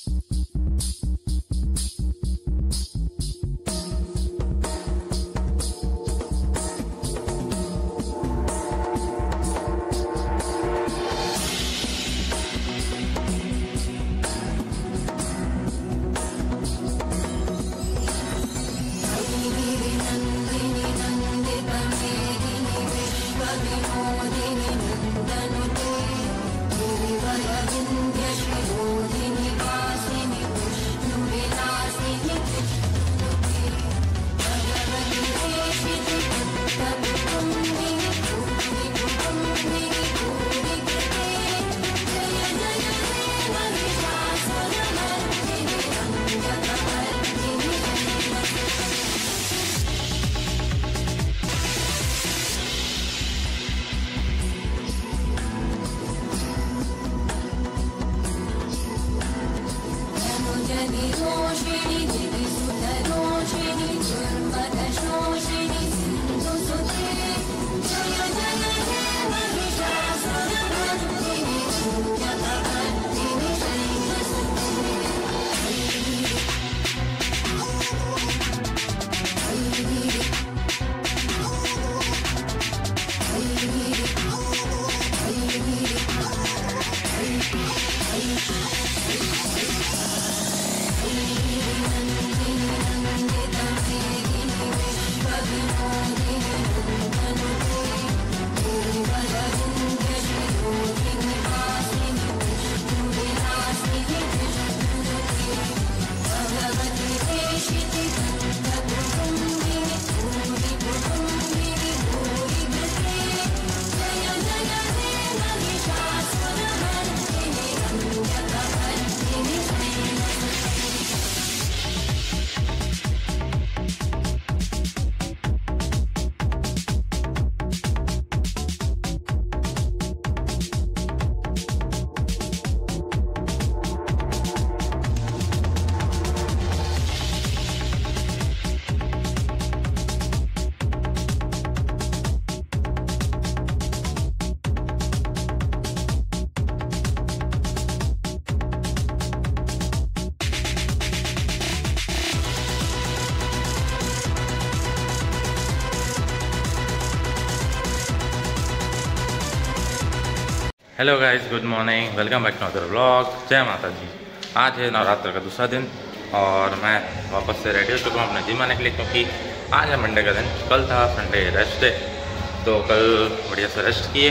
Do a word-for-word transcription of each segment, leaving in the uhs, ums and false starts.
Hello guys, good morning, welcome back to other vlog. जय माता जी। आज है नवरात्र का दूसरा दिन और मैं वापस से रेडी हो चुका हूँ अपने जिम आने के लिए, क्योंकि आज है मंडे का दिन। कल था संडे रेस्ट डे, तो कल बढ़िया से रेस्ट किए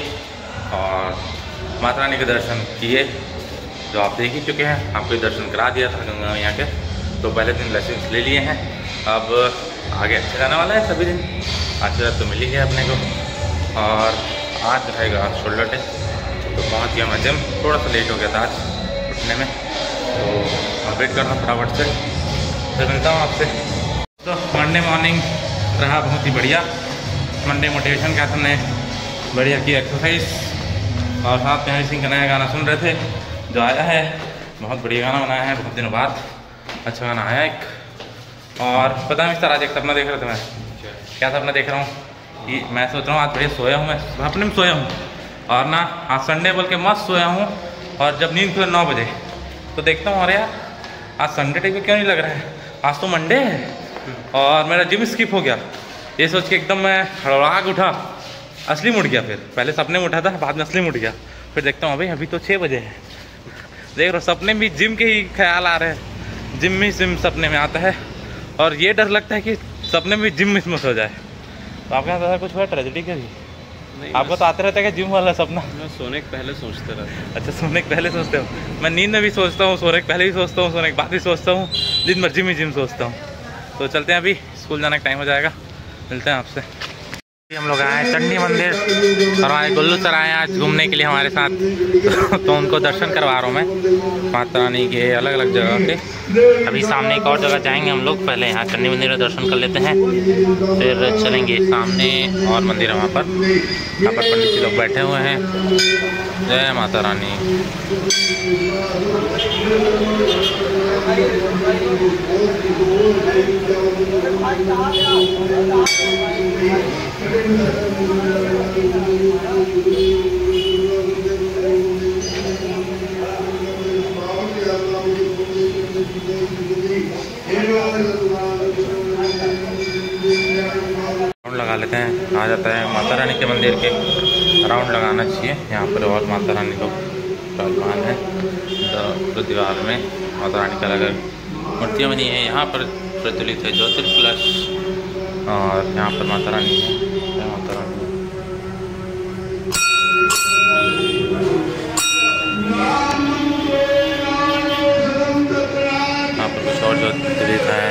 और माता रानी के दर्शन किए, जो आप देख ही चुके हैं। आपको दर्शन करा दिया था गंगा मैया के, तो पहले दिन लेसन ले लिए हैं। अब आगे अच्छा जाने वाला है सभी दिन। आज तो मिल ही गया अपने को, और आज रहेगा शोल्डर डे, तो पहुंच गया मैं जिम। थोड़ा सा लेट हो गया था आज उठने में, तो मैं वेट कर रहा हूँ फटाफट से, फिर मिलता हूँ आपसे। तो मंडे मॉर्निंग रहा बहुत ही बढ़िया। मंडे मोटिवेशन का हमने बढ़िया की एक्सरसाइज, और साथ में हरी सिंह का नया गाना सुन रहे थे जो आया है। बहुत बढ़िया गाना बनाया है, बहुत दिनों बाद अच्छा गाना आया एक। और पता है सर, आज एक सपना देख रहा था मैं। क्या सपना देख रहा हूँ कि मैं सोच रहा हूँ आज बढ़िया सोया हूँ, मैं सपने में सोया हूँ, और ना आज संडे बोल के मस्त सोया हूँ। और जब नींद खुले नौ बजे तो देखता हूँ, अरे यार आज संडे टाइप में क्यों नहीं लग रहा है, आज तो मंडे है। और मेरा जिम स्किप हो गया, ये सोच के एकदम मैं हड़बड़ा के उठा, असली मुड़ गया। फिर पहले सपने में उठा था, बाद में असली मुड़ गया। फिर देखता हूँ अभी अभी तो छः बजे है। देख रहा सपने भी जिम के ही ख्याल आ रहे हैं, जिम में जिम सपने में आता है। और ये डर लगता है कि सपने में जिम मिस मत हो जाए। तो आपके साथ कुछ हुआ ट्रेजेडी का भी? आपको तो आते रहता है कि जिम वाला सपना? मैं सोने के पहले सोचते रहता हूँ। अच्छा, सोने के पहले सोचते हो? मैं नींद में भी सोचता हूँ, सोने के पहले भी सोचता हूँ, सोने के बाद भी सोचता हूँ, दिन भर जिम ही जिम सोचता हूँ। तो चलते हैं, अभी स्कूल जाने का टाइम हो जाएगा, मिलते हैं आपसे। हम लोग आए चंडी मंदिर, और हमारे गुल्लू सर आए आज घूमने के लिए हमारे साथ। तो उनको दर्शन करवा रहा हूँ मैं माता रानी के अलग अलग जगह के। अभी सामने एक और जगह जाएंगे हम लोग, पहले यहाँ चंडी मंदिर में दर्शन कर लेते हैं, फिर चलेंगे सामने और मंदिर है वहाँ पर। यहाँ पर पंडित जी लोग बैठे हुए हैं। जय माता रानी। कहा जाता है माता रानी के मंदिर के राउंड लगाना चाहिए। यहाँ पर और माता रानी लोग विराजमान है, तो दीवार में माता रानी का अलग अलग मूर्तियाँ बनी हैं। यहाँ पर प्रचलित है ज्योतिर्कलश और यहाँ पर माता रानी है। माता रानी यहाँ पर कुछ और ज्योतिर्लिंग है।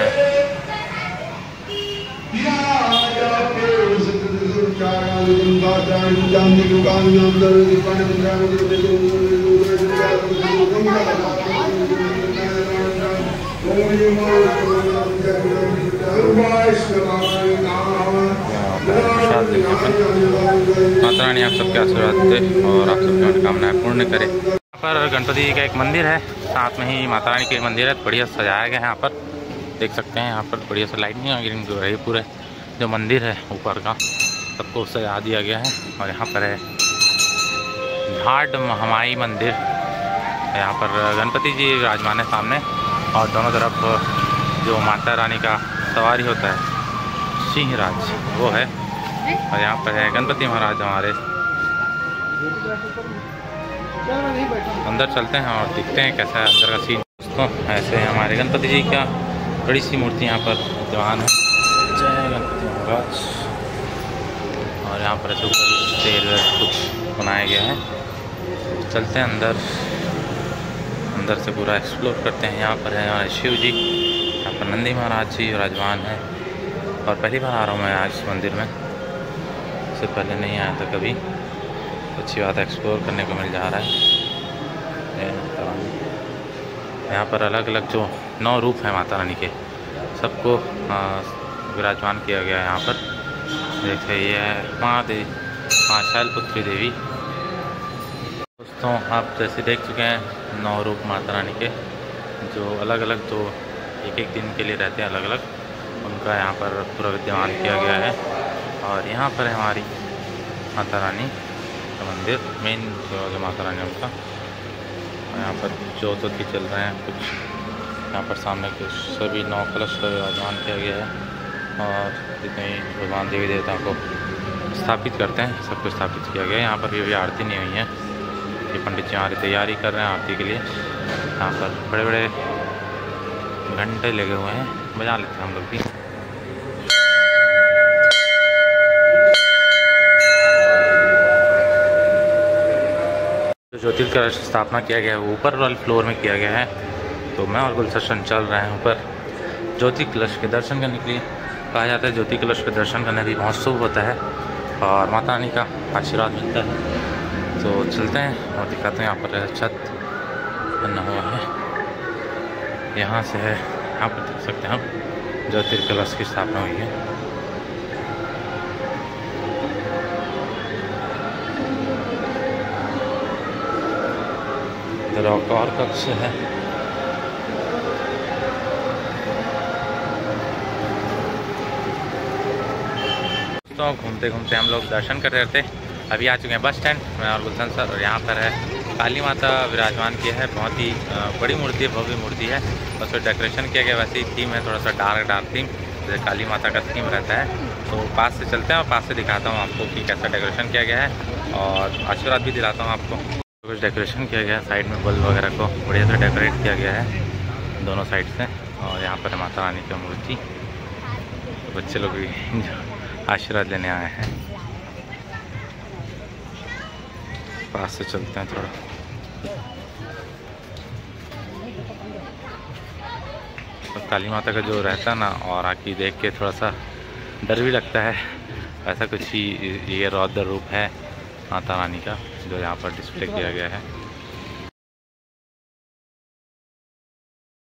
माता रानी आप सबके आशीर्वाद दे और आप सबकी मनोकामनाएं पूर्ण करे। यहाँ पर गणपति जी का एक मंदिर है, साथ में ही माता रानी के मंदिर है। बढ़िया सजाया गया है, यहाँ पर देख सकते हैं। यहाँ पर बढ़िया से लाइटिंग वगैरह जो है, पूरे जो मंदिर है ऊपर का सबको सजा दिया गया है। और यहाँ पर है घाट महामाई मंदिर, यहाँ पर गणपति जी विराजमान है सामने और दोनों तरफ जो माता रानी का सवारी होता है सिंहराज वो है। और यहाँ पर है गणपति महाराज हमारे। अंदर चलते हैं और देखते हैं कैसा है अंदर का सीन। दोस्तों ऐसे है हमारे गणपति जी का बड़ी सी मूर्ति यहाँ पर विद्यमान है। जय गणपति महाराज। और यहाँ पर ऐसे ऊपर शेर कुछ बनाया गया है। चलते हैं अंदर, अंदर से पूरा एक्सप्लोर करते हैं। यहाँ पर है हमारे शिव जी, यहाँ पर नंदी महाराज जी विराजमान है। और पहली बार आ रहा हूँ मैं आज इस मंदिर में, इससे पहले नहीं आया था कभी। अच्छी बात है, एक्सप्लोर करने को मिल जा रहा है। यहाँ पर अलग अलग जो नौ रूप हैं माता रानी के सबको विराजमान किया गया है। यहाँ पर देखिए ये है माँ देवी, माँ शैलपुत्री देवी। दोस्तों आप जैसे देख चुके हैं नौ रूप माता रानी के, जो अलग अलग जो एक एक दिन के लिए रहते हैं अलग अलग, उनका यहाँ पर पूरा विद्यमान किया गया है। और यहाँ पर है हमारी माता रानी का मंदिर, मेन जो माता रानी उनका। यहाँ पर ज्योत भी चल रहे हैं कुछ। यहाँ पर सामने कुछ सभी नौ कलश का विराजमान किया गया है। और जितने भगवान देवी देवताओं को स्थापित करते हैं सबको स्थापित किया गया है। यहाँ पर भी आरती नहीं हुई है, ये पंडित जी हमारी तैयारी कर रहे हैं आरती के लिए। यहाँ पर बड़े बड़े घंटे लगे हुए हैं, बजा लेते हैं हम लोग भी। जो ज्योतिर्कलश स्थापना किया गया है वो ऊपर वाले फ्लोर में किया गया है। तो मैं और गुलशन चल रहे हैं ऊपर ज्योतिर्कलश के दर्शन करने के लिए। कहा जाता है ज्योतिर्कलश के दर्शन करने भी बहुत शुभ होता है और माता रानी का आशीर्वाद मिलता है। तो चलते हैं और दिखाते हैं। यहाँ पर छत बना हुआ है, यहाँ से है, यहाँ पर देख सकते हैं हम ज्योतिर्कलश की स्थापना हुई है। इधर और कक्ष है। तो घूमते घूमते हम लोग दर्शन कर रहे थे। अभी आ चुके हैं बस स्टैंड, मैं और गुलशन सर। और यहाँ पर है काली माता विराजमान की है, बहुत ही बड़ी मूर्ति है, भव्य मूर्ति है। और उसमें डेकोरेशन किया गया, वैसे ही थीम है थोड़ा सा डार्क डार्क थीम, जैसे काली माता का थीम रहता है। तो पास से चलते हैं और पास से दिखाता हूँ आपको कि कैसा डेकोरेशन किया गया है और आशीर्वाद भी दिलाता हूँ आपको। कुछ डेकोरेशन किया गया है, साइड में बल्ब वगैरह को बढ़िया से डेकोरेट किया गया है दोनों साइड से। और यहाँ पर है माता रानी की मूर्ति, बच्चे लोग भी आशीर्वाद लेने आए हैं। पास से चलते हैं थोड़ा। तो काली माता का जो रहता है ना, और आके देख के थोड़ा सा डर भी लगता है। ऐसा कुछ ही ये रौद्र रूप है माता रानी का जो यहाँ पर डिस्प्ले किया गया है।